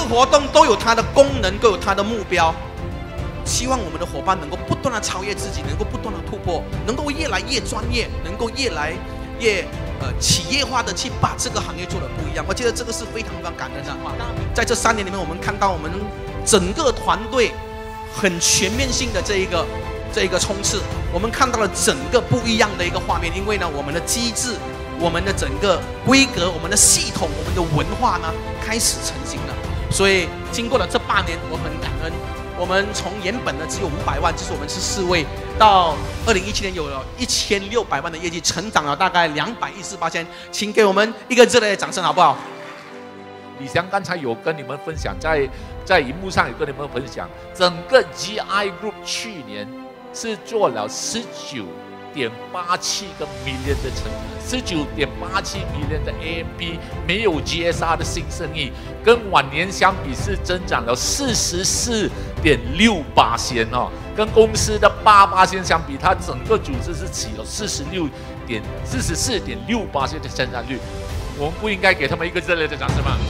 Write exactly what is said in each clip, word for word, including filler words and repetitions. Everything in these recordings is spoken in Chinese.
活动都有它的功能，都有它的目标。希望我们的伙伴能够不断的超越自己，能够不断的突破，能够越来越专业，能够越来越呃企业化的去把这个行业做得不一样。我觉得这个是非常非常感人的。在这三年里面，我们看到我们整个团队很全面性的这一个这一个冲刺，我们看到了整个不一样的一个画面。因为呢，我们的机制、我们的整个规格、我们的系统、我们的文化呢开始成型了。所以经过了这八年，我很感恩。我们从原本呢只有五百万，就是我们是四位，到二零一七年有了一千六百万的业绩，成长了大概两百一十八千，请给我们一个热烈的掌声，好不好？ 李翔刚才有跟你们分享，在在荧幕上有跟你们分享，整个 G I Group 去年是做了十九点八七个 million 的成绩，十九点八七 million 的 A M P， 没有 G S R 的新生意，跟往年相比是增长了四十四点六八千哦，跟公司的八八千相比，它整个组织是起了四十六点四十四点六八千的增长率，我们不应该给他们一个热烈的掌声吗？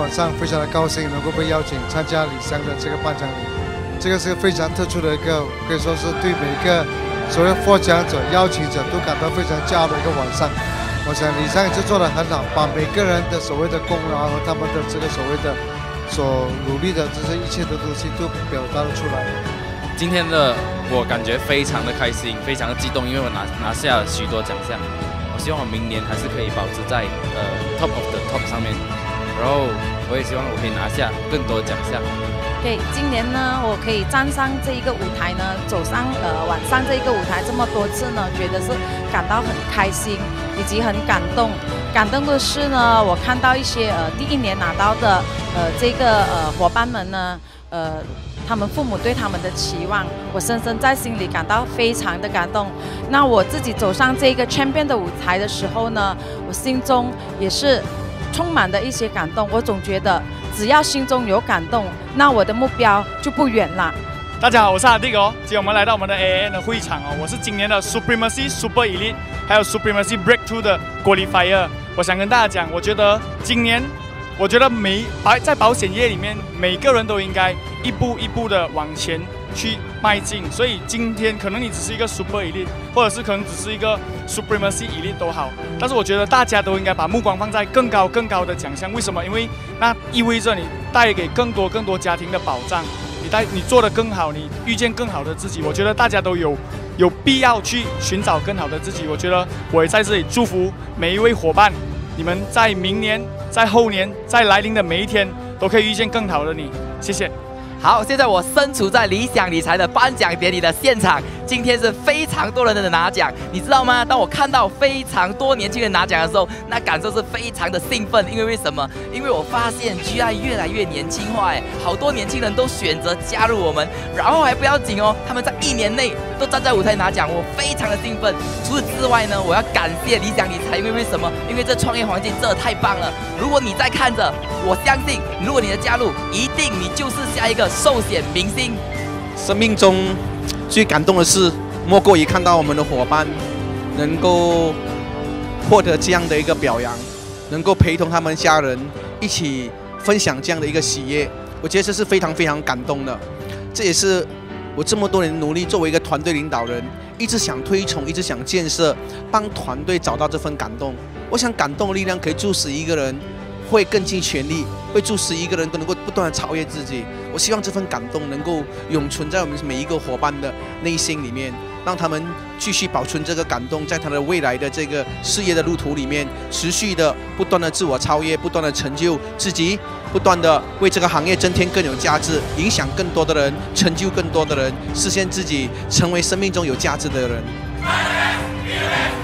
晚上非常的高兴能够被邀请参加李湘的这个颁奖礼，这个是非常特殊的一个，可以说是对每一个所谓获奖者、邀请者都感到非常骄傲的一个晚上。我想李湘也是做得很好，把每个人的所谓的功劳和他们的这个所谓的所努力的这些一切的东西都表达了出来。 今天的我感觉非常的开心，非常的激动，因为我拿拿下了许多奖项。我希望我明年还是可以保持在呃 top of the top 上面，然后我也希望我可以拿下更多奖项。 对，今年呢，我可以站上这一个舞台呢，走上呃晚上这一个舞台这么多次呢，觉得是感到很开心，以及很感动。感动的是呢，我看到一些呃第一年拿到的呃这个呃伙伴们呢，呃。他们父母对他们的期望，我深深在心里感到非常的感动。那我自己走上这个 champion 的舞台的时候呢，我心中也是充满了一些感动。我总觉得，只要心中有感动，那我的目标就不远了。 大家好，我是阿迪哦。今天我们来到我们的 A A N 的会场哦，我是今年的 Supremacy Super Elite 还有 Supremacy Breakthrough 的 Qualifier。我想跟大家讲，我觉得今年。我觉得每在保险业里面，每个人都应该一步一步的往前去迈进。所以今天可能你只是一个 Super Elite， 或者是可能只是一个 Supremacy Elite 都好，但是我觉得大家都应该把目光放在更高更高的奖项。为什么？因为那意味着你带给更多更多家庭的保障，你带你做得更好，你遇见更好的自己。我觉得大家都有有必要去寻找更好的自己。我觉得我也在这里祝福每一位伙伴，你们在明年。在后年，在来临的每一天，都可以遇见更好的你。谢谢。 好，现在我身处在理想理财的颁奖典礼的现场，今天是非常多人的拿奖，你知道吗？当我看到非常多年轻人拿奖的时候，那感受是非常的兴奋。因为为什么？因为我发现 G I 越来越年轻化，哎，好多年轻人都选择加入我们，然后还不要紧哦，他们在一年内都站在舞台拿奖，我非常的兴奋。除此之外呢，我要感谢理想理财，因为为什么？因为这创业环境真的太棒了。如果你在看着，我相信，如果你的加入，一定你就是下一个寿险明星。 生命中最感动的事，莫过于看到我们的伙伴能够获得这样的一个表扬，能够陪同他们家人一起分享这样的一个喜悦，我觉得这是非常非常感动的。这也是我这么多年努力作为一个团队领导人，一直想推崇，一直想建设，帮团队找到这份感动。我想感动的力量可以促使一个人会更尽全力，会促使一个人都能够不断的超越自己。我希望这份感动能够永存在我们每一个伙伴的内心里面，让他们继续保存这个感动，在他的未来的这个事业的路途里面，持续的不断的自我超越，不断的成就自己，不断的为这个行业增添更有价值，影响更多的人，成就更多的人，实现自己成为生命中有价值的人。